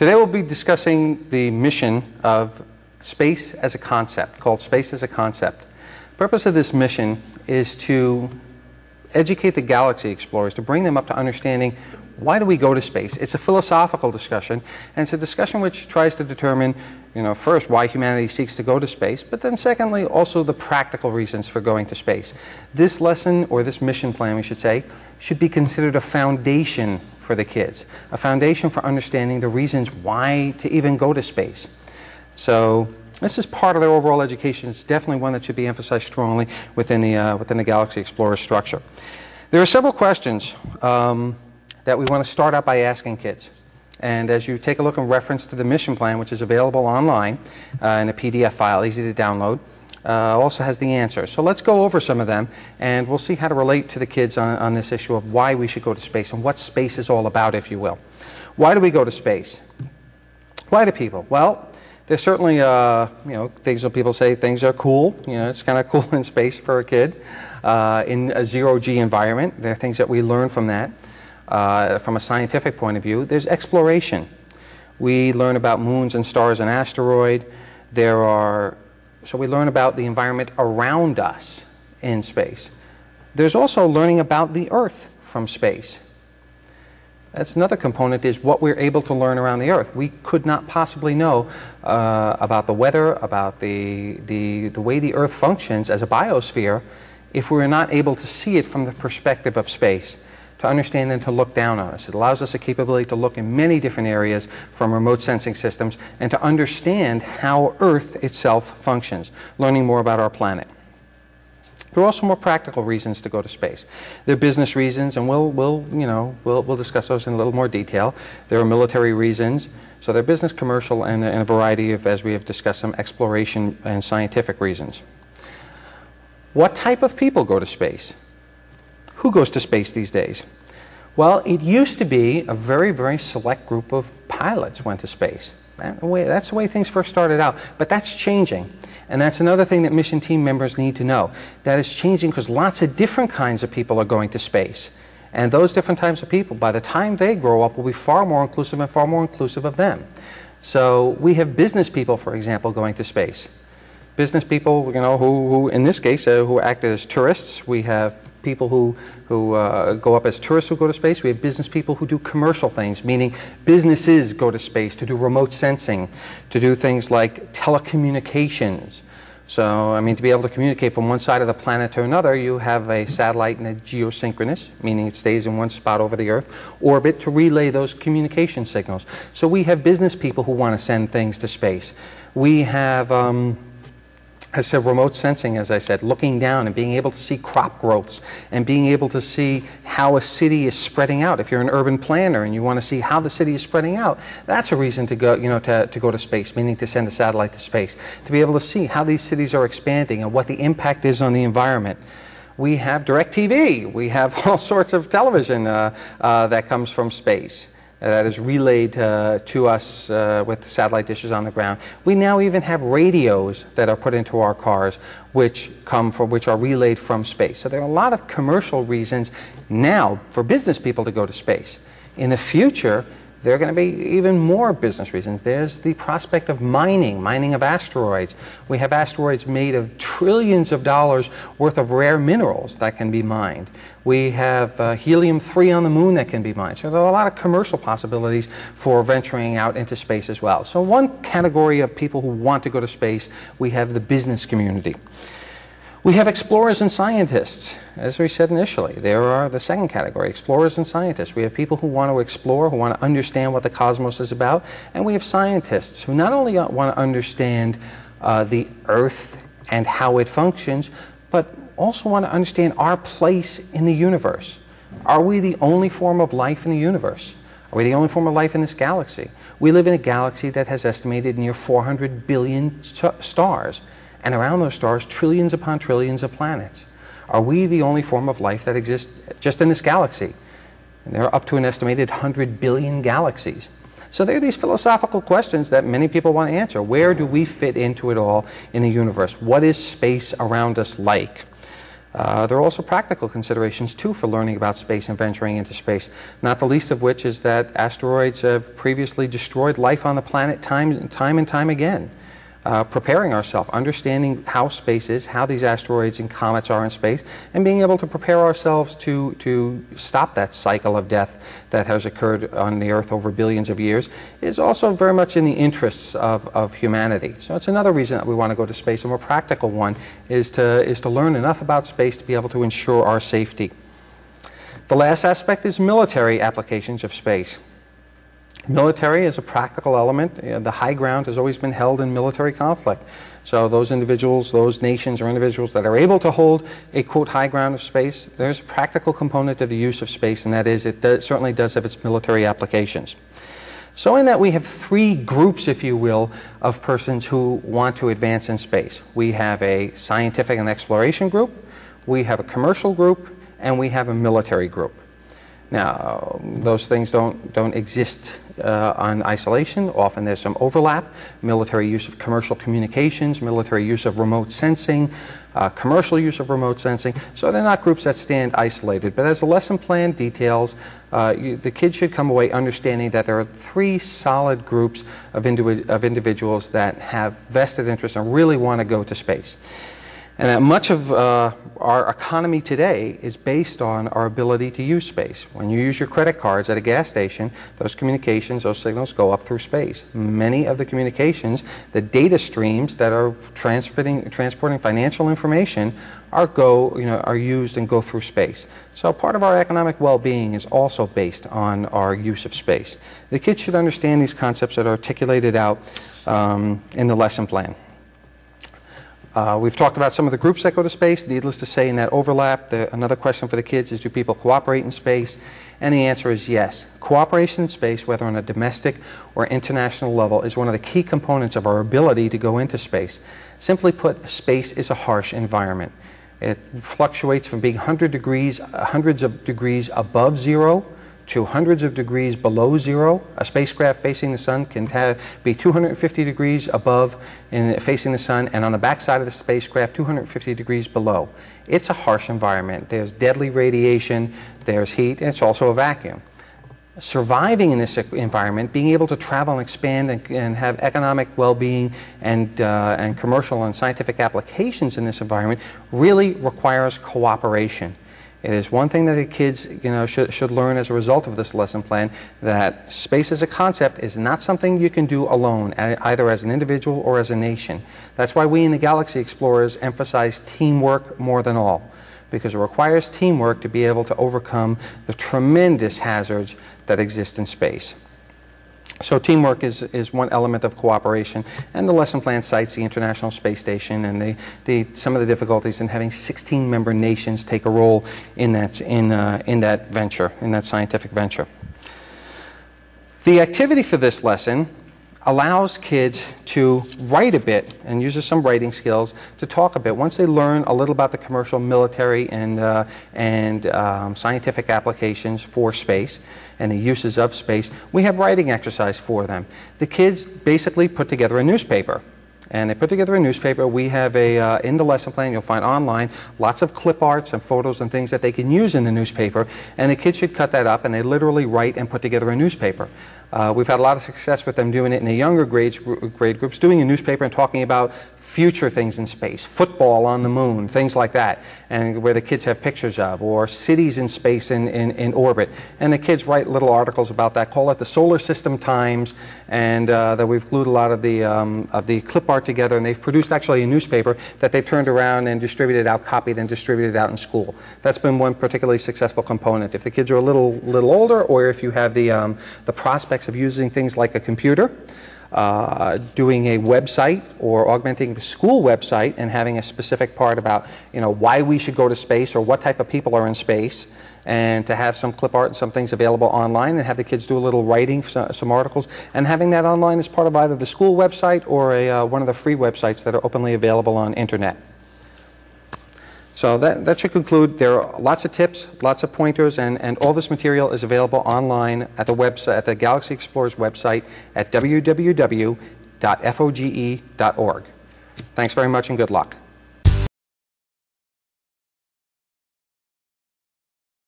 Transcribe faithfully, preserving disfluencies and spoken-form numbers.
Today we'll be discussing the mission of space as a concept, called Space as a Concept. The purpose of this mission is to educate the galaxy explorers, to bring them up to understanding why do we go to space. It's a philosophical discussion, and it's a discussion which tries to determine, you know, first why humanity seeks to go to space, but then secondly also the practical reasons for going to space. This lesson, or this mission plan we should say, should be considered a foundation for the kids, a foundation for understanding the reasons why to even go to space. So this is part of their overall education. It's definitely one that should be emphasized strongly within the, uh, within the Galaxy Explorer structure. There are several questions um, that we want to start out by asking kids. And as you take a look and reference to the mission plan, which is available online uh, in a P D F file, easy to download, uh, also has the answers. So let's go over some of them, and we'll see how to relate to the kids on, on this issue of why we should go to space and what space is all about, if you will. Why do we go to space? Why do people? Well, there's certainly, uh, you know, things that people say things are cool. You know, it's kind of cool in space for a kid. Uh, in a zero-G environment, there are things that we learn from that. Uh, from a scientific point of view, there's exploration. We learn about moons and stars and asteroid. There are, so we learn about the environment around us in space. There's also learning about the Earth from space. That's another component, is what we're able to learn around the Earth. We could not possibly know uh, about the weather, about the, the, the way the Earth functions as a biosphere if we were not able to see it from the perspective of space, to understand and to look down on us. It allows us the capability to look in many different areas from remote sensing systems and to understand how Earth itself functions, learning more about our planet. There are also more practical reasons to go to space. There are business reasons, and we'll, we'll, you know, we'll, we'll discuss those in a little more detail. There are military reasons. So they're business, commercial, and, and a variety of, as we have discussed, some exploration and scientific reasons. What type of people go to space? Who goes to space these days? Well, it used to be a very, very select group of pilots went to space. That the way, that's the way things first started out. But that's changing. And that's another thing that mission team members need to know. That is changing because lots of different kinds of people are going to space. And those different types of people, by the time they grow up, will be far more inclusive and far more inclusive of them. So we have business people, for example, going to space. Business people, you know, who, who in this case, uh, who acted as tourists. We have people who, who uh, go up as tourists who go to space. We have business people who do commercial things, meaning businesses go to space to do remote sensing, to do things like telecommunications. So, I mean, to be able to communicate from one side of the planet to another, you have a satellite in a geosynchronous, meaning it stays in one spot over the Earth, orbit to relay those communication signals. So we have business people who want to send things to space. We have um, I said remote sensing, as I said, looking down and being able to see crop growths and being able to see how a city is spreading out. If you're an urban planner and you want to see how the city is spreading out, that's a reason to go, you know, to, to go to space, meaning to send a satellite to space, to be able to see how these cities are expanding and what the impact is on the environment. We have DirecTV. We have all sorts of television uh, uh, that comes from space, that is relayed uh, to us uh, with satellite dishes on the ground. We now even have radios that are put into our cars, which come from, which are relayed from space. So there are a lot of commercial reasons now for business people to go to space. In the future, there are going to be even more business reasons. There's the prospect of mining, mining of asteroids. We have asteroids made of trillions of dollars worth of rare minerals that can be mined. We have uh, helium three on the moon that can be mined. So there are a lot of commercial possibilities for venturing out into space as well. So one category of people who want to go to space, we have the business community. We have explorers and scientists. As we said initially, there are the second category, explorers and scientists. We have people who want to explore, who want to understand what the cosmos is about, and we have scientists who not only want to understand uh, the Earth and how it functions, but also want to understand our place in the universe. Are we the only form of life in the universe? Are we the only form of life in this galaxy? We live in a galaxy that has estimated near four hundred billion st- stars. And around those stars, trillions upon trillions of planets. Are we the only form of life that exists just in this galaxy? And there are up to an estimated one hundred billion galaxies. So there are these philosophical questions that many people want to answer. Where do we fit into it all in the universe? What is space around us like? Uh, there are also practical considerations, too, for learning about space and venturing into space, not the least of which is that asteroids have previously destroyed life on the planet time, time and time again. Uh, preparing ourselves, understanding how space is, how these asteroids and comets are in space, and being able to prepare ourselves to, to stop that cycle of death that has occurred on the Earth over billions of years is also very much in the interests of, of humanity. So it's another reason that we want to go to space. A more practical one is to, is to learn enough about space to be able to ensure our safety. The last aspect is military applications of space. Military is a practical element. You know, the high ground has always been held in military conflict. So those individuals, those nations or individuals that are able to hold a, quote, high ground of space, there's a practical component to the use of space, and that is it does, certainly does have its military applications. So in that we have three groups, if you will, of persons who want to advance in space. We have a scientific and exploration group, we have a commercial group, and we have a military group. Now, those things don't, don't exist uh, on isolation. Often there's some overlap. Military use of commercial communications, military use of remote sensing, uh, commercial use of remote sensing. So they're not groups that stand isolated. But as the lesson plan details, uh, you, the kids should come away understanding that there are three solid groups of, individ of individuals that have vested interest and really want to go to space. And that much of uh, our economy today is based on our ability to use space. When you use your credit cards at a gas station, those communications, those signals go up through space. Many of the communications, the data streams that are transporting, transporting financial information are, go, you know, are used and go through space. So part of our economic well-being is also based on our use of space. The kids should understand these concepts that are articulated out um, in the lesson plan. Uh, we've talked about some of the groups that go to space. Needless to say, in that overlap, the, another question for the kids is, do people cooperate in space? And the answer is yes. Cooperation in space, whether on a domestic or international level, is one of the key components of our ability to go into space. Simply put, space is a harsh environment. It fluctuates from being one hundred degrees, hundreds of degrees above zero to hundreds of degrees below zero. A spacecraft facing the sun can have, be two hundred fifty degrees above in facing the sun, and on the backside of the spacecraft two hundred fifty degrees below. It's a harsh environment. There's deadly radiation, there's heat, and it's also a vacuum. Surviving in this environment, being able to travel and expand and, and have economic well-being and, uh, and commercial and scientific applications in this environment really requires cooperation. It is one thing that the kids, you know, should, should learn as a result of this lesson plan, that space as a concept is not something you can do alone, either as an individual or as a nation. That's why we in the Galaxy Explorers emphasize teamwork more than all, because it requires teamwork to be able to overcome the tremendous hazards that exist in space. So teamwork is, is one element of cooperation, and the lesson plan cites the International Space Station and the, the, some of the difficulties in having sixteen member nations take a role in that, in, uh, in that venture, in that scientific venture. The activity for this lesson allows kids to write a bit and uses some writing skills to talk a bit. Once they learn a little about the commercial, military, and, uh, and um, scientific applications for space and the uses of space, we have writing exercise for them. The kids basically put together a newspaper. And they put together a newspaper. We have a, uh, in the lesson plan, you'll find online, lots of clip arts and photos and things that they can use in the newspaper. And the kids should cut that up, and they literally write and put together a newspaper. Uh, we've had a lot of success with them doing it in the younger grades, grade groups, doing a newspaper and talking about future things in space, football on the moon, things like that, and where the kids have pictures of, or cities in space in, in, in orbit. And the kids write little articles about that, call it the Solar System Times, and uh, that we've glued a lot of the, um, of the clip art together, and they've produced actually a newspaper that they've turned around and distributed out, copied and distributed out in school. That's been one particularly successful component. If the kids are a little, little older, or if you have the, um, the prospects of using things like a computer, Uh, doing a website or augmenting the school website and having a specific part about, you know, why we should go to space or what type of people are in space, and to have some clip art and some things available online, and have the kids do a little writing, some articles, and having that online as part of either the school website or a, uh, one of the free websites that are openly available on internet. So that, that should conclude. There are lots of tips, lots of pointers, and, and all this material is available online at the website, at the Galaxy Explorers website at w w w dot f o g e dot org. Thanks very much and good luck.